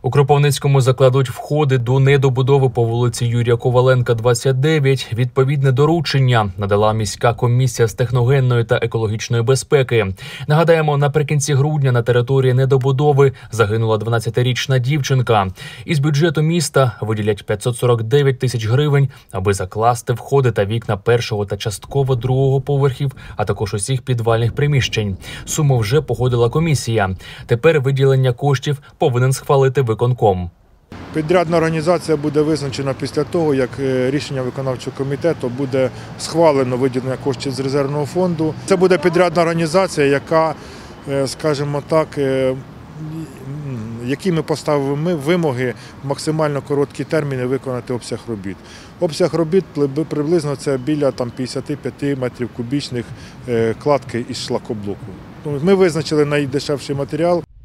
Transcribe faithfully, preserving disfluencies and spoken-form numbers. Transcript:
У Кропивницькому закладуть входи до недобудови по вулиці Юрія Коваленка, двадцять дев'ять. Відповідне доручення надала міська комісія з техногенної та екологічної безпеки. Нагадаємо, наприкінці грудня на території недобудови загинула дванадцятирічна дівчинка. Із бюджету міста виділять п'ятсот сорок дев'ять тисяч гривень, аби закласти входи та вікна першого та частково другого поверхів, а також усіх підвальних приміщень. Суму вже погодила комісія. Тепер виділення коштів повинен схвалити виконком. Підрядна організація буде визначена після того, як рішення виконавчого комітету буде схвалено виділення коштів з резервного фонду. Це буде підрядна організація, яка, скажімо так, які ми поставили ми вимоги в максимально короткі терміни виконати обсяг робіт. Обсяг робіт приблизно це біля там, п'ятдесят п'ять метрів кубічних кладки із шлакоблоку. Ми визначили найдешевший матеріал.